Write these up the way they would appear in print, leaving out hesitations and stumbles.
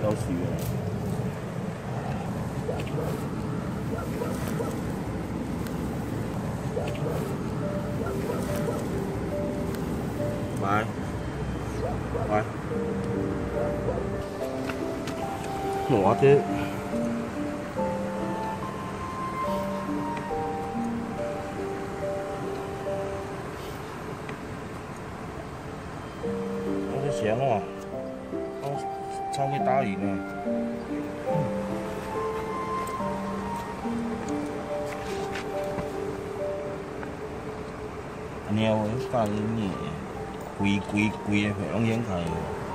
消息了。来，来，我这。 行哦，超会打鱼呢。猫的干你，规个会拢掀开。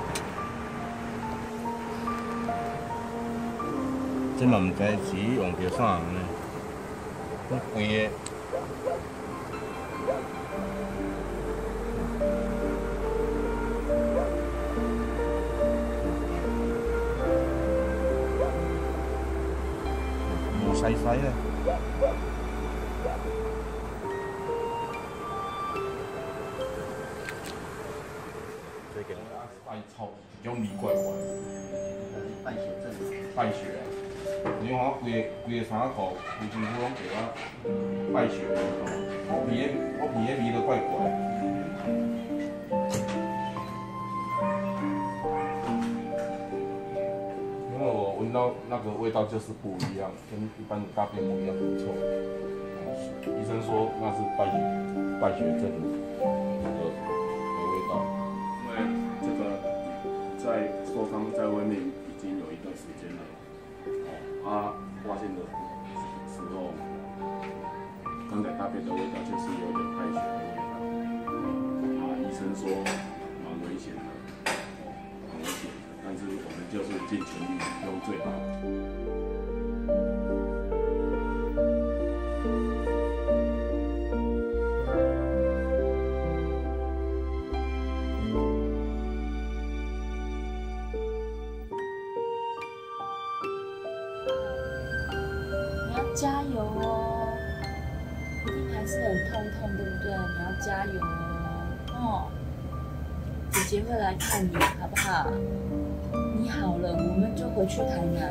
这嘛唔知是用着啥呢？规个。 晒晒的。这个爱臭，一种味怪怪。败血症。败血啊！你看我规个衫裤、规身躯拢给我败血，我鼻个味都怪怪。因为我闻到那个味道就是不一样，跟一般的大便不一样，很臭。医生说那是败血症的味道。 因为这个在受伤在外面已经有一段时间了，发现的时候，刚才大便的味道就是有点败血的味道。医生说蛮危险的，蛮危险的，但是我们就是尽全力用最好。 加油哦！一定还是很痛，对不对？你要加油哦！哦，姐姐会来看你，好不好？你好了，我们就回去台南，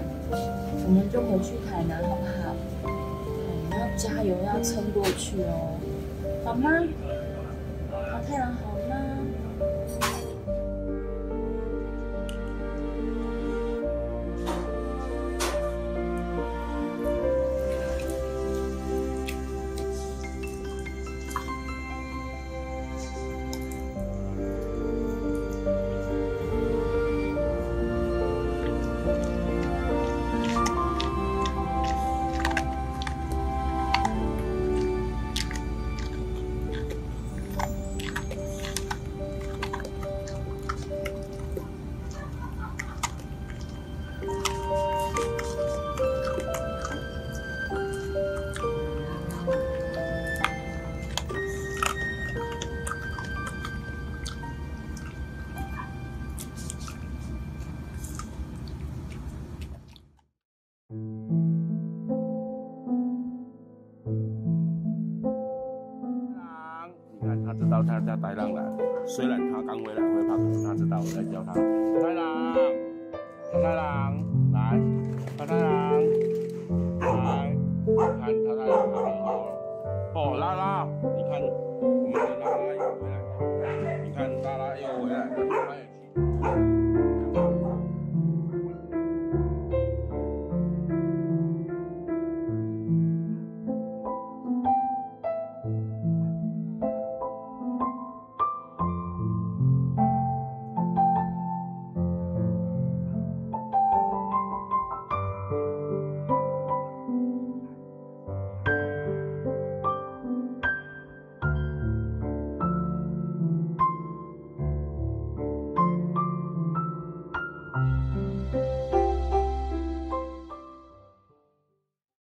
好不好？你要加油，要撑过去哦，好吗？好太郎好吗？ 你看，他知道他叫白狼来，虽然他刚回来会怕，可是他知道我在叫他。太郎，太郎，来，太郎，来，看太郎旁边有哦，拉拉，你看我们。